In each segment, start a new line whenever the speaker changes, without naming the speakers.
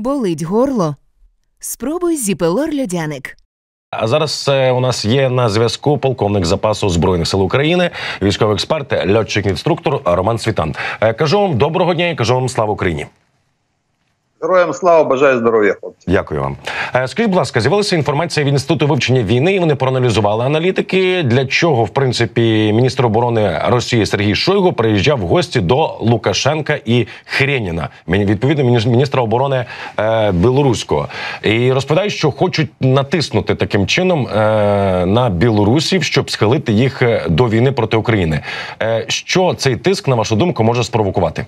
Болить горло? Спробуй Зіпелор Льодяник.
А зараз у нас є на зв'язку полковник запасу Збройних сил України, військовий експерт, льотчик-інструктор Роман Світан. Кажу вам доброго дня і кажу вам слава Україні.
Героям слава, бажаю здоров'я, хлопці.
Дякую вам. Скажіть, будь ласка, з'явилася інформація від Інституту вивчення війни, і вони проаналізували аналітики, для чого, в принципі, міністр оборони Росії Сергій Шойгу приїжджав в гості до Лукашенка і Хреніна, відповідно, міністра оборони білоруського. І розповідають, що хочуть натиснути таким чином на білорусів, щоб схилити їх до війни проти України. Що цей тиск, на вашу думку, може спровокувати?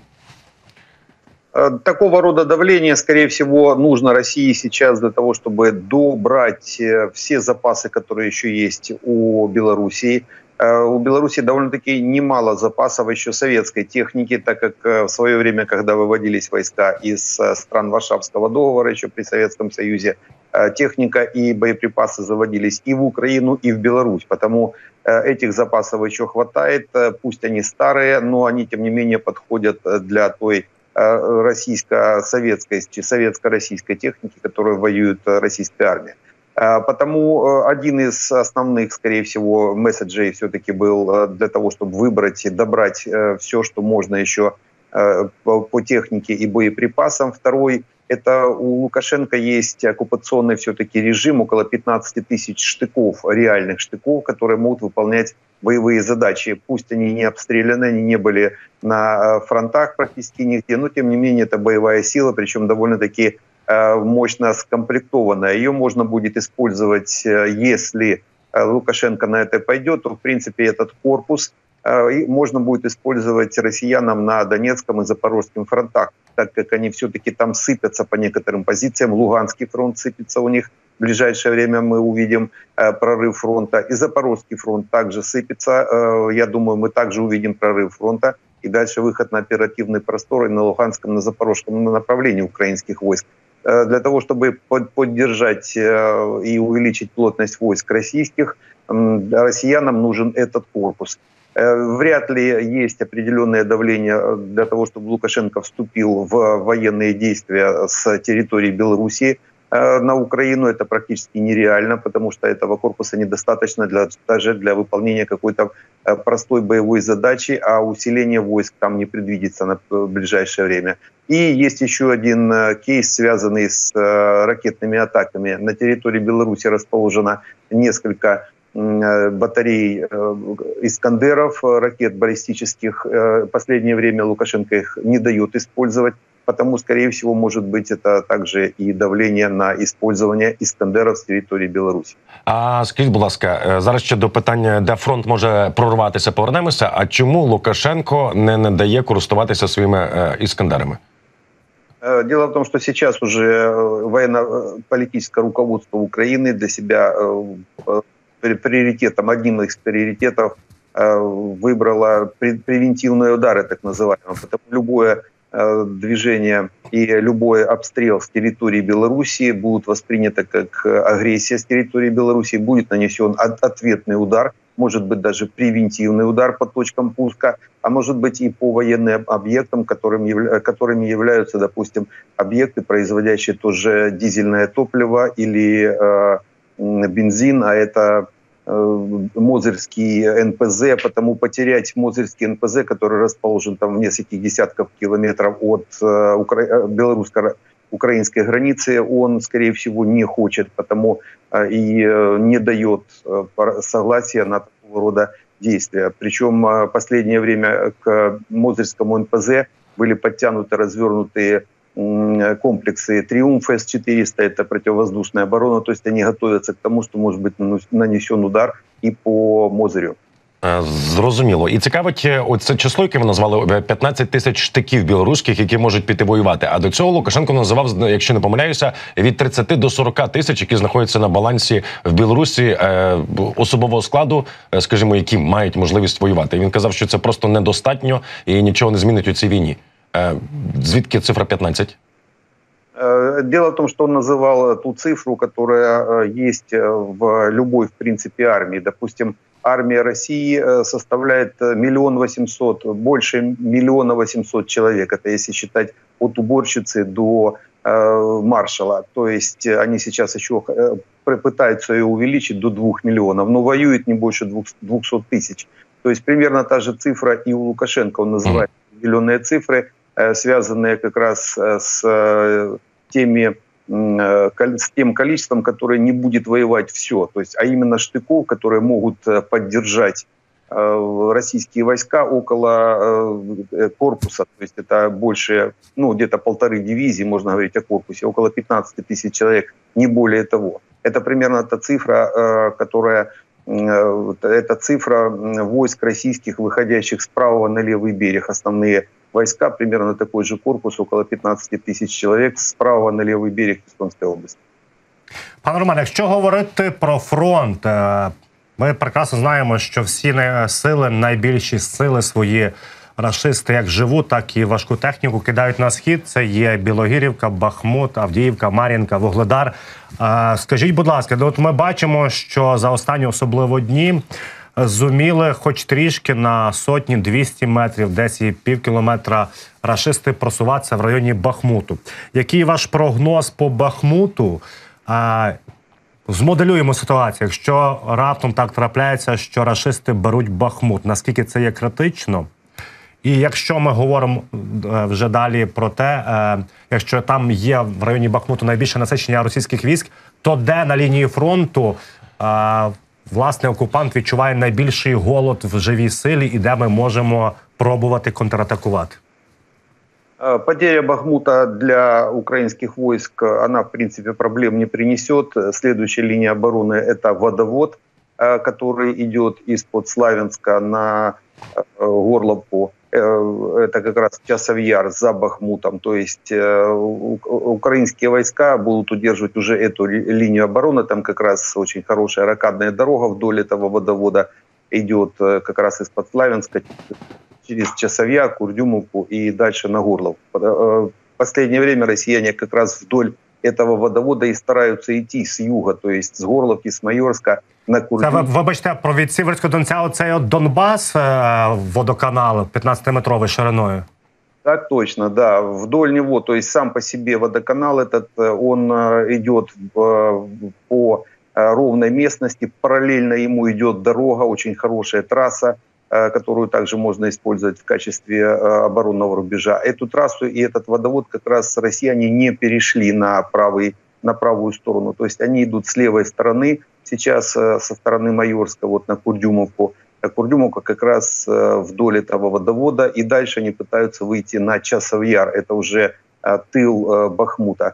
Такого рода давление, скорее всего, нужно России сейчас для того, чтобы добрать все запасы, которые еще есть у Белоруссии. У Беларуси довольно-таки немало запасов еще советской техники, так как в свое время, когда выводились войска из стран Варшавского договора, еще при Советском Союзе, техника и боеприпасы заводились и в Украину, и в Беларусь. Потому этих запасов еще хватает, пусть они старые, но они, тем не менее, подходят для той российско-советской, советско-российской техники, которую воюет российская армия. Потому один из основных, скорее всего, месседжей все-таки был для того, чтобы выбрать и добрать все, что можно еще по технике и боеприпасам. Второй — это у Лукашенко есть оккупационный все-таки режим, около 15 тысяч штыков, реальных штыков, которые могут выполнять боевые задачи. Пусть они не обстреляны, они не были на фронтах практически нигде, но тем не менее это боевая сила, причем довольно-таки мощно скомплектованная. Ее можно будет использовать, если Лукашенко на это пойдет, то в принципе этот корпус можно будет использовать россиянам на Донецком и Запорожском фронтах, так как они все-таки там сыпятся по некоторым позициям. Луганский фронт сыпется у них. В ближайшее время мы увидим прорыв фронта. И Запорожский фронт также сыпется. Я думаю, мы также увидим прорыв фронта. И дальше выход на оперативный простор и на Луганском, на Запорожском направлении украинских войск. Для того, чтобы поддержать и увеличить плотность войск российских, россиянам нужен этот корпус. Вряд ли есть определенное давление для того, чтобы Лукашенко вступил в военные действия с территории Белоруссии на Украину. Это практически нереально, потому что этого корпуса недостаточно даже для выполнения какой-то простой боевой задачи, а усиление войск там не предвидится на ближайшее время. И есть еще один кейс, связанный с ракетными атаками. На территории Беларуси расположено несколько батарей «Искандеров», ракет баллистических. В последнее время Лукашенко их не дает использовать, потому, скорее всего, может быть, это также и давление на использование «Искандеров» с территории Беларуси.
А скажіть, будь ласка, зараз ще до питання, де фронт може прорватися, повернемося. А чому Лукашенко не дає користуватися своїми «Іскандерами»?
Дело в том, что сейчас уже военно-политическое руководство Украины для себя приоритетом, одним из приоритетов выбрало превентивные удары, так называемые. Потому любое движение и любой обстрел с территории Белоруссии будут восприняты как агрессия с территории Белоруссии, будет нанесен ответный удар, может быть даже превентивный удар по точкам пуска, а может быть и по военным объектам, которыми являются, допустим, объекты, производящие тоже дизельное топливо или бензин, а это Мозырский НПЗ, потому потерять Мозырский НПЗ, который расположен там в нескольких десятков километров от белорусско-украинской границы, он, скорее всего, не хочет, потому и не дает согласия на такого рода действия. Причем в последнее время к Мозырскому НПЗ были подтянуты, развернутые комплексы «Триумф С-400», это противовоздушная оборона, то есть они готовятся к тому, что может быть нанесен удар и по Мозырю.
Зрозуміло. І цікавить оце число, яке ви назвали, 15 тисяч штиків білоруських, які можуть піти воювати. А до цього Лукашенко називав, якщо не помиляюся, від 30 до 40 тисяч, які знаходяться на балансі в Білорусі особового складу, скажімо, які мають можливість воювати. І він казав, що це просто недостатньо і нічого не змінить у цій війні. Звідки цифра 15?
Дело в том, что он называл ту цифру, которая есть в любой, в принципе, армии. Допустим, армия России составляет 1 800 000, больше 1 800 000 человек. Это если считать от уборщицы до маршала. То есть они сейчас еще пытаются ее увеличить до 2 миллионов, но воюет не больше 200 тысяч. То есть примерно та же цифра и у Лукашенко. Он называет определенные цифры, связанные как раз с тем количеством, которое не будет воевать все. То есть, а именно штыков, которые могут поддержать российские войска около корпуса. То есть это больше, где-то 1,5 дивизии, можно говорить о корпусе, около 15 тысяч человек, не более того. Это примерно та цифра, это цифра войск российских, выходящих с правого на левый берег. Основные войска, примерно такой же корпус, около 15 тисяч чоловік, з правого на лівий берег Херсонської області.
Пане Романе, якщо говорити про фронт, ми прекрасно знаємо, що всі сили, найбільші сили свої рашисти, як живу, так і важку техніку кидають на схід. Це є Білогірівка, Бахмут, Авдіївка, Мар'їнка, Вугледар. Скажіть, будь ласка, от ми бачимо, що за останні особливо дні зуміли хоч трішки на 100-200 метрів, десь і пів кілометра рашисти просуватися в районі Бахмуту. Який ваш прогноз по Бахмуту? Змоделюємо ситуацію, якщо раптом так трапляється, що рашисти беруть Бахмут. Наскільки це є критично? І якщо ми говоримо вже далі про те, якщо там є в районі Бахмуту найбільше насичення російських військ, то де на лінії фронту власне окупант відчуває найбільший голод в живій силі і де ми можемо пробувати контратакувати?
Потеря Бахмута для украинских войск, она, в принципе, проблем не принесет. Следующая линия обороны – это Водовод, который идет из-под Славянска на Горловку. Это как раз Часов Яр за Бахмутом. То есть украинские войска будут удерживать уже эту линию обороны. Там как раз очень хорошая ракадная дорога вдоль этого водовода идет как раз из-под Славянска через Часов Яр, Курдюмовку и дальше на Горловку. В последнее время россияне как раз вдоль этого водовода и стараются идти с юга, то есть с Горловки, с Майорска на Курдюмовку.
Це, вибачте, про від Сіверського Донця оцей от Донбас, водоканал 15-метровий шириною?
Так точно, да. Вдоль него, то есть сам по себе водоканал этот, он идет по ровной местности, параллельно ему идет дорога, очень хорошая трасса, которую также можно использовать в качестве оборонного рубежа. Эту трассу и этот водовод как раз россияне не перешли на правую сторону. То есть они идут с левой стороны, сейчас со стороны Майорска, вот на Курдюмовку. Курдюмовка как раз вдоль этого водовода, и дальше они пытаются выйти на Часов Яр, это уже тыл Бахмута.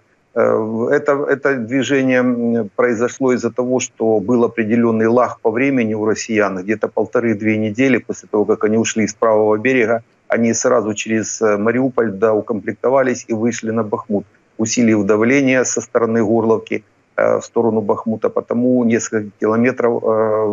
Это движение произошло из-за того, что был определенный лаг по времени у россиян. Где-то 1,5-2 недели после того, как они ушли с правого берега, они сразу через Мариуполь доукомплектовались и вышли на Бахмут. Усилив давление со стороны Горловки в сторону Бахмута, потому несколько километров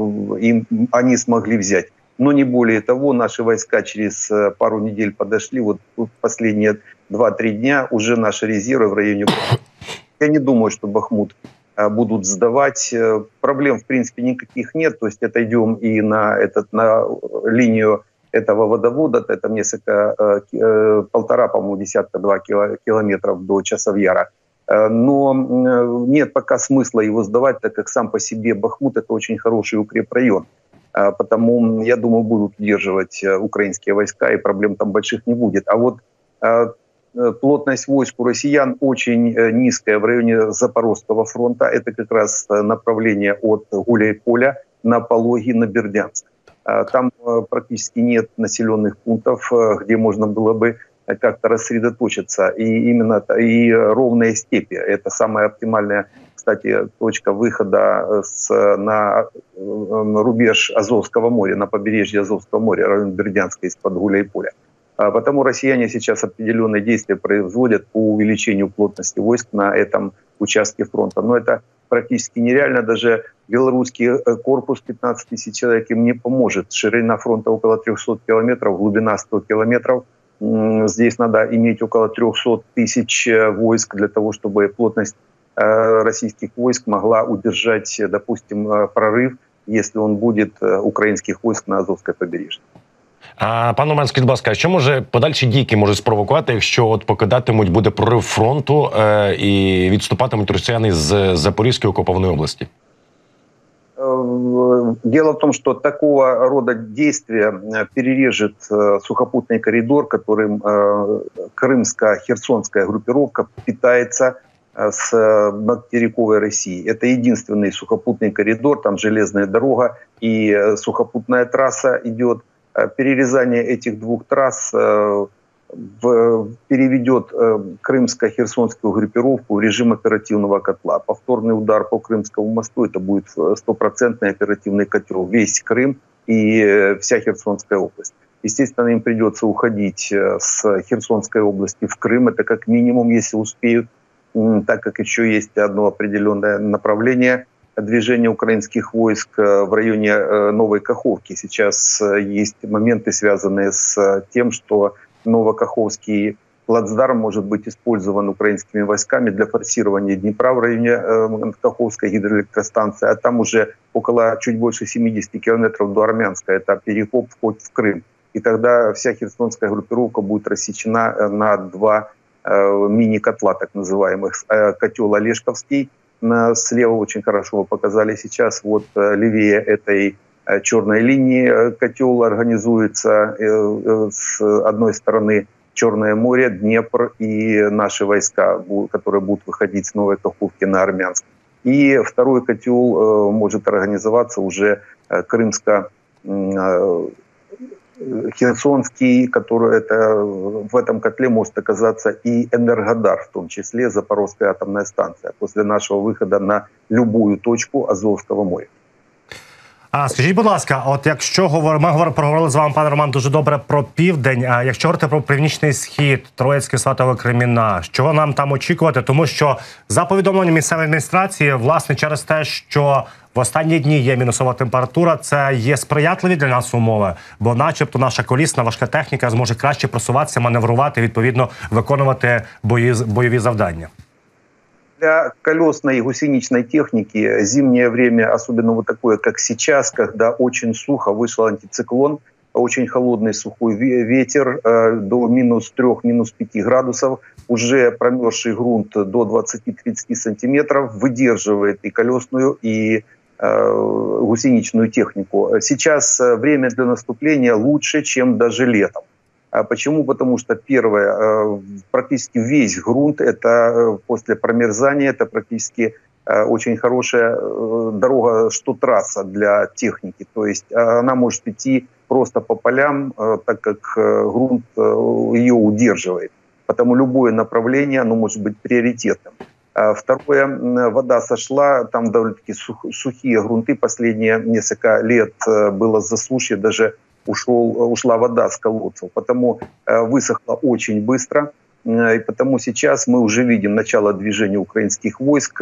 они смогли взять. Но не более того, наши войска через пару недель подошли, вот в последние 2-3 дня уже наши резервы в районе Бахмута. Я не думаю, что Бахмут будут сдавать. Проблем, в принципе, никаких нет. То есть отойдем и на линию этого водовода, это несколько, 1,5, по-моему, десятка, 2 километров до Часов Яра. Но нет пока смысла его сдавать, так как сам по себе Бахмут – это очень хороший укрепрайон. Потому, я думаю, будут удерживать украинские войска, и проблем там больших не будет. А вот плотность войск у россиян очень низкая в районе Запорожского фронта. Это как раз направление от Гуляйполя на Пологи, на Бердянск. Там практически нет населенных пунктов, где можно было бы как-то рассредоточиться. И именно и ровные степи. Это самая оптимальная, кстати, точка выхода на рубеж Азовского моря, на побережье Азовского моря, район Бердянска из-под Гуляйполя. Потому россияне сейчас определенные действия производят по увеличению плотности войск на этом участке фронта. Но это практически нереально. Даже белорусский корпус 15 тысяч человек им не поможет. Ширина фронта около 300 километров, глубина 100 километров. Здесь надо иметь около 300 тысяч войск для того, чтобы плотность российских войск могла удержать, допустим, прорыв, если он будет украинских войск на Азовское побережье.
Пане Роман, скажіть, будь ласка, що може подальші дійки можуть спровокувати, якщо от покидатимуть буде прорив фронту і відступатимуть росіяни з Запорізької окупованої області?
Дело в том, что такого рода действия перережет сухопутный коридор, которым крымско-херсонская группировка питается с материковой России. Это единственный сухопутный коридор, там железная дорога и сухопутная трасса идет. Перерезание этих двух трасс переведет крымско-херсонскую группировку в режим оперативного котла. Повторный удар по Крымскому мосту — это будет стопроцентный оперативный котел. Весь Крым и вся Херсонская область. Естественно, им придется уходить с Херсонской области в Крым. Это как минимум, если успеют, так как еще есть одно определенное направление движения украинских войск в районе Новой Каховки. Сейчас есть моменты, связанные с тем, что Новокаховский плацдарм может быть использован украинскими войсками для форсирования Днепра в районе Каховской гидроэлектростанции, а там уже около чуть больше 70 километров до Армянска. Это перекоп, вход в Крым. И тогда вся херсонская группировка будет рассечена на два мини-котла, так называемых. Котел Олешковский слева очень хорошо показали сейчас. Вот левее этой черной линии котел организуется с одной стороны Черное море, Днепр и наши войска, которые будут выходить с Новой Каховки на Армянск. И второй котел может организоваться уже крымско-херсонский, который в этом котле может оказаться и Энергодар, в том числе Запорожская атомная станция, после нашего выхода на любую точку Азовского моря.
Скажіть, будь ласка, от якщо ми проговорили з вами, пане Роман, дуже добре про південь, а якщо говорити про північний схід, Троїцьке, Сватове, Кремінна, що нам там очікувати? Тому що за повідомленням місцевої адміністрації, власне, через те, що в останні дні є мінусова температура, це є сприятливі для нас умови, бо начебто наша колісна важка техніка зможе краще просуватися, маневрувати, відповідно, виконувати бойові завдання.
Для колесной и гусеничной техники зимнее время, особенно вот такое, как сейчас, когда очень сухо, вышел антициклон, очень холодный сухой ветер до -3, -5 градусов, уже промерзший грунт до 20-30 сантиметров выдерживает и колесную, и гусеничную технику. Сейчас время для наступления лучше, чем даже летом. Почему? Потому что первое, практически весь грунт, это после промерзания, это практически очень хорошая дорога, что трасса для техники. То есть она может идти просто по полям, так как грунт ее удерживает. Потому любое направление, оно может быть приоритетным. Второе, вода сошла, там довольно-таки сухие грунты. Последние несколько лет было засушье, даже ушла вода с колодцев, потому высохла очень быстро, и потому сейчас мы уже видим начало движения украинских войск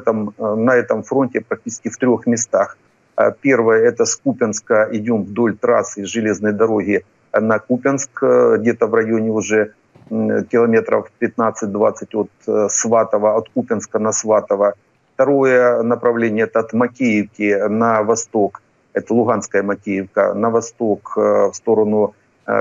на этом фронте практически в 3 местах. Первое — это с Купянска идем вдоль трассы железной дороги на Купянск, где-то в районе уже километров 15-20 от Сватова, от Купянска на Сватово. Второе направление — это от Макеевки на восток. Это Луганская Макеевка, на восток в сторону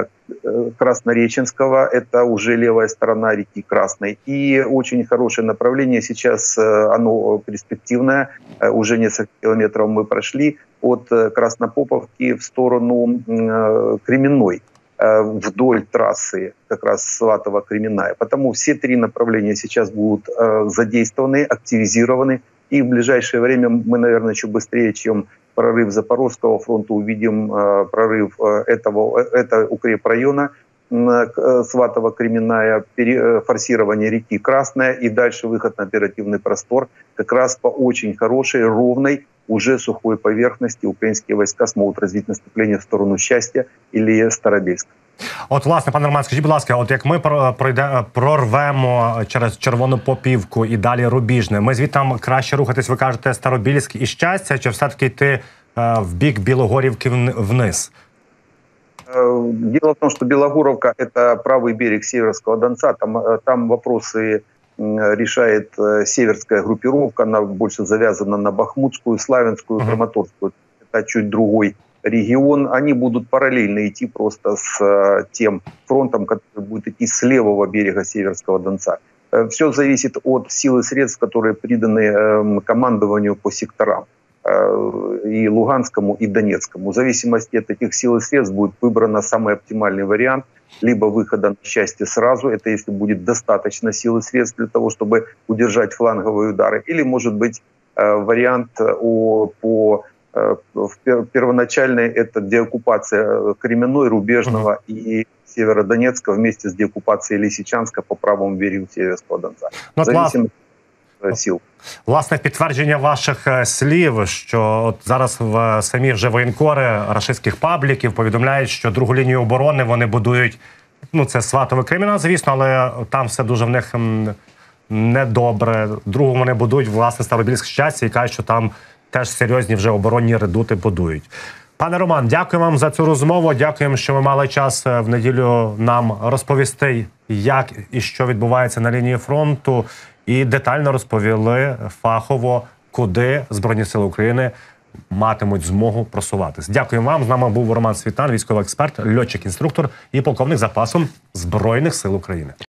Краснореченского, это уже левая сторона реки Красной. И очень хорошее направление сейчас, оно перспективное, уже несколько километров мы прошли от Краснопоповки в сторону Кременной, вдоль трассы как раз Сватово-Кременная. Потому все 3 направления сейчас будут задействованы, активизированы. И в ближайшее время мы, наверное, еще быстрее, чем прорыв Запорожского фронта, увидим прорыв этого укрепрайона Сватово-Кременная, форсирование реки Красная и дальше выход на оперативный простор. Как раз по очень хорошей, ровной, уже сухой поверхности украинские войска смогут развить наступление в сторону Счастья или Старобельска.
От, власне, пане Роман, скажіть, будь ласка, от як ми прорвемо через Червону Попівку і далі Рубіжне, ми звідтам краще рухатись, ви кажете, Старобільськ і Щастя, чи все-таки йти в бік Білогорівки вниз?
Дело в том, что Белогоровка — это правый берег Северского Донца, там вопросы решает северская группировка, она больше завязана на Бахмутскую, Славянскую, Краматорскую. Это чуть другой регион, они будут параллельно идти просто с тем фронтом, который будет идти с левого берега Северского Донца. Все зависит от сил и средств, которые приданы командованию по секторам. И Луганскому, и Донецкому. В зависимости от этих сил и средств будет выбран самый оптимальный вариант. Либо выхода на счастье сразу, это если будет достаточно сил и средств для того, чтобы удержать фланговые удары. Или, может быть, вариант первоначальной, это деоккупация Кременной, Рубежного и Северодонецка вместе с деоккупацией Лисичанска по правому берегу Северского Донца. В зависимости от сил.
Власне, підтвердження ваших слів, що от зараз в самі вже воєнкори рашистських пабліків повідомляють, що другу лінію оборони вони будують, ну це Сватове, Кремінна, звісно, але там все дуже в них недобре. Другу вони будують, власне, Старобільськ, Щастя, і кажуть, що там теж серйозні вже оборонні редути будують. Пане Роман, дякую вам за цю розмову. Дякуємо, що ви мали час в неділю нам розповісти, як і що відбувається на лінії фронту. І детально розповіли фахово, куди Збройні Сили України матимуть змогу просуватись. Дякуємо вам. З нами був Роман Світан, військовий експерт, льотчик-інструктор і полковник запасу Збройних Сил України.